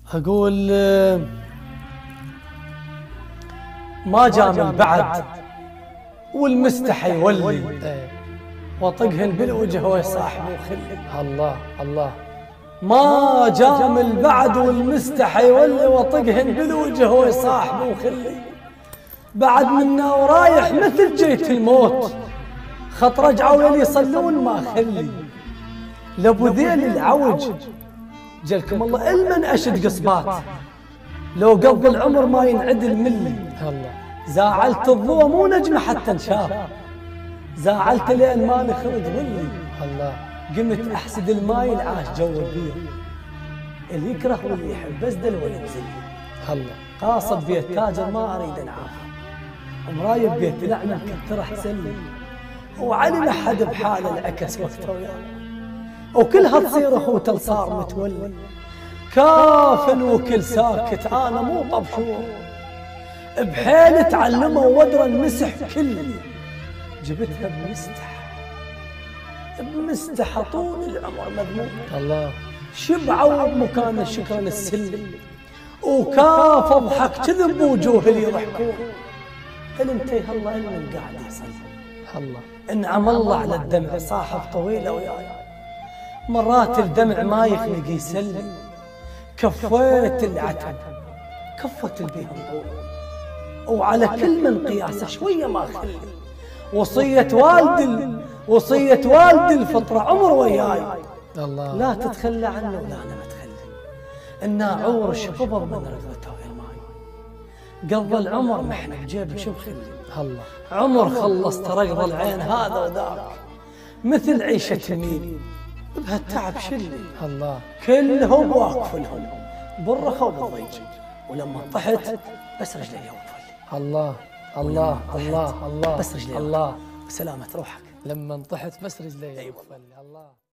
أقول ما جامل بعد والمستحي يولي وطقهن بالوجه ويصاحب وخلي. الله الله. ما جامل بعد والمستحي يولي وطقهن بالوجه ويصاحب وخلي. بعد منا ورايح مثل جيت الموت، خط رجعوا يلي يصلون ما خلي. لابو ذيل العوج جلكم الله المن أشد قصبات، لو قضى العمر ما ينعدل ملي. الله. زاعلت الضوء مو نجمة حتى انشاف، زاعلت لين ما نخرج ظلي. الله. قمت أحسد الماي العاش جو البير، اللي يكره واللي يحب بس دل ولد زلي. الله. قاصد بيت تاجر ما أريد أنعاف، مرايب بيت لعنة كتر أحسن لي. وعلي لحد بحاله العكس وقته وياه، وكلها تصير أخوته صار متولي. كافن وكل ساكت أنا مو طبشور، بحيل تعلموا ودرا المسح كلي. جبتها بمستح طول العمر مذموم. الله. شبعوا بمكان الشكر السلي، وكاف اضحك كذب بوجوه اللي يضحكون. انتي الله من قاعد يصلي. الله. انعم الله على الدمع صاحب طويله وياي، مرات الدمع ما يخلق يسلي. كفيت العتب كفت البيهم طول، وعلى كل من قياسه شويه ما خلي. وصية والد الفطرة عمر وياي، الله. لا تتخلى عنه ولا أنا متخلي. الناعور شقبر من رغبته الماي، قضى العمر محنة بجيب شو بخلي. الله. عمر خلصت رقض العين هذا وذاك، مثل عيشة الميل بهالتعب شلي. الله. كلهم واقف لهم بالرخا وبالضيج، ولما طحت بس رجلي يوفل. الله الله الله الله. بس رجلي الله. سلامة روحك. لما طحت بس رجلي. أيوة. الله.